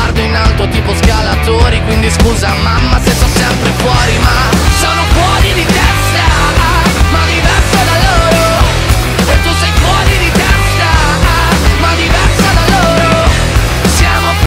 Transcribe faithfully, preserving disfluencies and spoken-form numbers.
guardo in alto tipo scalatori. Quindi scusa mamma se